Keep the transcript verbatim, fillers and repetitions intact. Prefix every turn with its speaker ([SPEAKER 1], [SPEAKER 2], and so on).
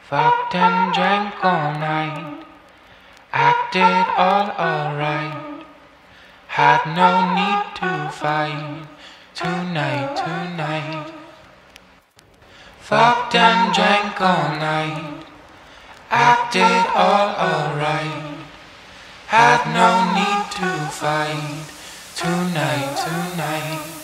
[SPEAKER 1] Fucked and drank all night, acted all alright. Had no need to fight tonight, tonight. Fucked and drank all night, acted all alright. Had no need to fight tonight, tonight.